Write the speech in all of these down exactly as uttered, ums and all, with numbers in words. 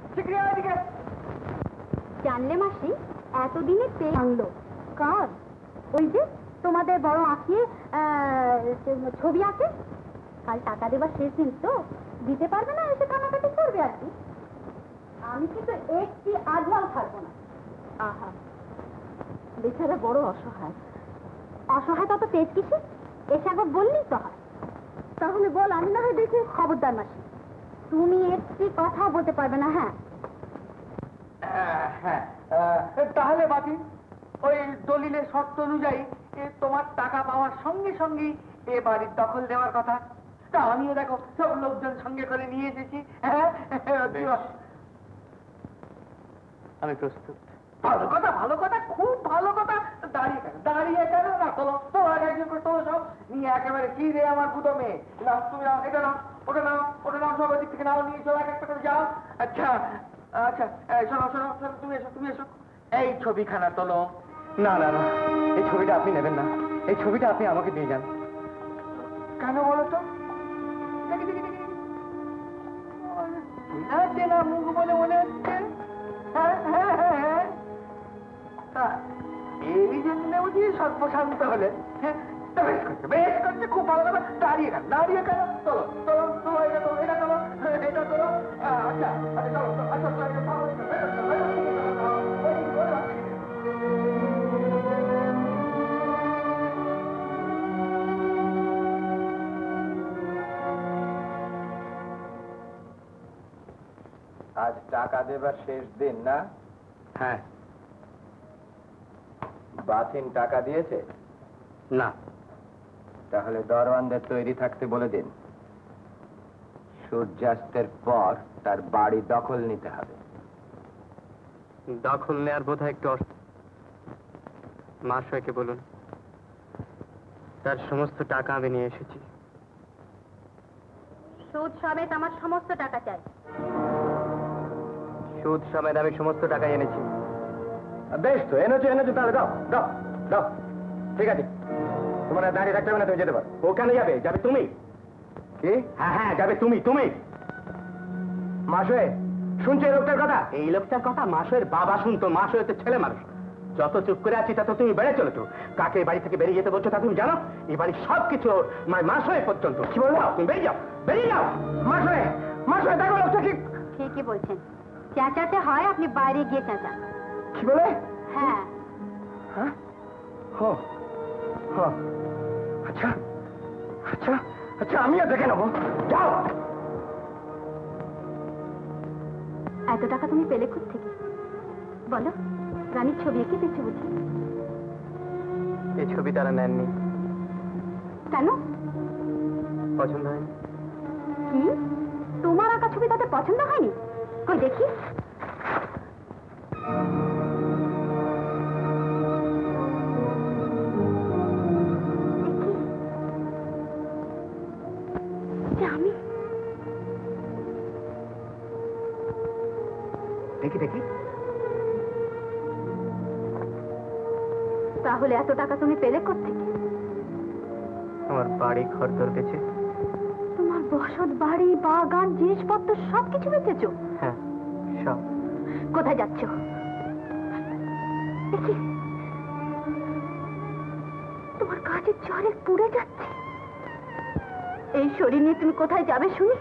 জানলে মাসি এতদিনে পেয়ে আনলো কার? ওই যে তোমাদের বড় আঁকিয়ে ছবি আঁকে। কাল টাকা দেবার শেষ দিন তো, দিতে পারবে না, এসে কানাকাটি করবে আর কি। আমি কিন্তু একটি আজমাও ছাড়বো না। আহা, বেচারা বড় অসহায়। অসহায়তা তো তেজ কিসে, এসে একবার বললেই তো হয়। তাহলে বল, আমি না হয় দেখে। খবরদার মাসি, তুমি একটি কথা বলতে পারবে না। হ্যাঁ হ্যাঁ, তাহলে বাকি ওই দলিলের শর্ত অনুযায়ী তোমার টাকা পাওয়ার সঙ্গে সঙ্গে এ বাড়ির দখল দেওয়ার কথা। তা আমিও দেখো সব লোকজন সঙ্গে করে নিয়ে এসেছি। আমি প্রস্তুত। ভালো কথা, ভালো কথা, খুব ভালো কথা। দাঁড়িয়ে কেন দাঁড়িয়ে কেন না, চলো তো আগে একজন করে তোলো সব নিয়ে একেবারে চিরে আমার গুদমে নাও। তুমি নাও, এটা নাও, ওটা নাও, ওটা নাও, সব দিক থেকে নাও, নিয়ে চলো এক একটা করে যাও। আচ্ছা আচ্ছা, শোনো শোনো, তুমি এসো, তুমি এসো, এই ছবিখানা তোলো। না না না, এই ছবিটা আপনি নেবেন না, এই ছবিটা আপনি আমাকে দিয়ে যান। কেন বলো তো? চেনা মুখ বলে মনে হচ্ছে। হ্যাঁ হ্যাঁ হ্যাঁ হ্যাঁ, এই জন্য বুঝি সর্বশান্ত হলেন। হ্যাঁ, বেশ করছে, বেশ করছে, খুব ভালো কথা। দাঁড়িয়ে কেন দাঁড়িয়ে কেন, চলো চলো, চলো, এটা চলো, এটা চলো, এটা চলো। আচ্ছা আচ্ছা, চলো, আজ টাকা দেবার শেষ দিন না? হ্যাঁ। বাতিন টাকা দিয়েছে? না। তাহলে দরওয়ানদের তৈরি থাকতে বলে দিন, সূর্যাস্তের পর তার বাড়ি দখল নিতে হবে। দখল নেওয়ার বোধ হয় একটু মহাশয়কে বলুন, তার সমস্ত টাকা আমি নিয়ে এসেছি। সুদ সমেত আমার সমস্ত টাকা চাই। সুদ সমেত আমি সমস্ত টাকা এনেছি। বেশ তো, এনেছো এনেছো, তাহলে দাও দাও দাও। ঠিক আছে, তোমার দাঁড়িয়ে থাকতে হবে না, তুমি যেতে পারো। ওখানে যাবে, যাবে তুমি। কি? হ্যাঁ হ্যাঁ, যাবে তুমি, তুমি। মাসে শুনছো এই লোকটার কথা? এই লোকটার কথা মাসের বাবা শুনতো, মাসের তো ছেলে মানুষ। যত চুপ করে আছি তত তুমি বেড়ে চলেছো। কাকে বাড়ি থেকে বেরিয়ে যেতে বলছো তা তুমি জানো? এই বাড়ির সব কিছু মানে মাস হয়ে পর্যন্ত। কি বলবো? তুমি বেরিয়ে যাও, বেরিয়ে যাও। মাসে মাসে দেখো লোকটা ঠিক ঠিকই বলছেন, চেঁচাতে হয়, আপনি বাইরে গিয়ে চেঁচান। কি বলে? হ্যাঁ হ্যাঁ, ও ও, আচ্ছা আচ্ছা আচ্ছা, আমিও দেখে নেবো, যাও। এত টাকা তুমি পেলে কোত্থেকে বলো? রানীর ছবি এঁকে দিচ্ছে বুঝি? এই ছবি তারা নেননি। কেন? পছন্দ হয়নি। কি, তোমার আঁকা ছবি তাদের পছন্দ হয়নি? কই দেখি। আমি দেখি দেখি। তাহলে এত টাকা তুমি পেলে কোত্থেকে? আমার বাড়ি ঘর দর বেচে। তোমার বসত বাড়ি, বাগান, জিনিসপত্র সবকিছু বেচেছো? হ্যাঁ, সব। কোথায় যাচ্ছ? দেখি তোমার কাজের জ্বরে পুড়ে যাচ্ছে। এই শরীর নিয়ে তুমি কোথায় যাবে শুনি?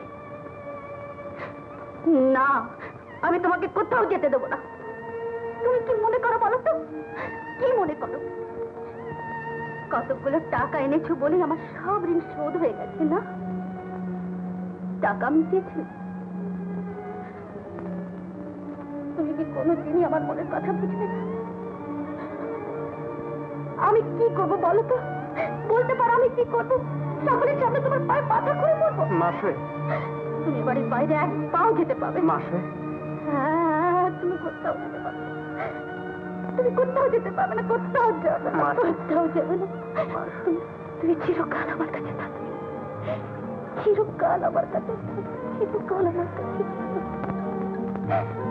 না, আমি তোমাকে কোথাও যেতে দেবো না। তুমি কি মনে করো বলো তো? কি মনে করো? কতগুলো টাকা এনেছো বলে আমার সব ঋণ শোধ হয়ে গেছে না? টাকা মিটিয়েছে। তুমি কি কোনোদিনই আমার মনের কথা বুঝবে না? আমি কি করবো বলো তো? বলতে পারো আমি কি করবো? সকলের সামনে তোমার পায়ে পাতা করে পড়বো? মাসে তুমি বাড়ির বাইরে এক পাও যেতে পাবে। মাসে হ্যাঁ, তুমি কোথাও যেতে পারবে, তুমি কোথাও যেতে পারবে না, কোথাও যাবে না, কোথাও যাবে না। তুমি চিরকাল আমার কাছে থাকবে, চিরকাল আমার কাছে থাকবে, চিরকাল আমার কাছে থাকবে।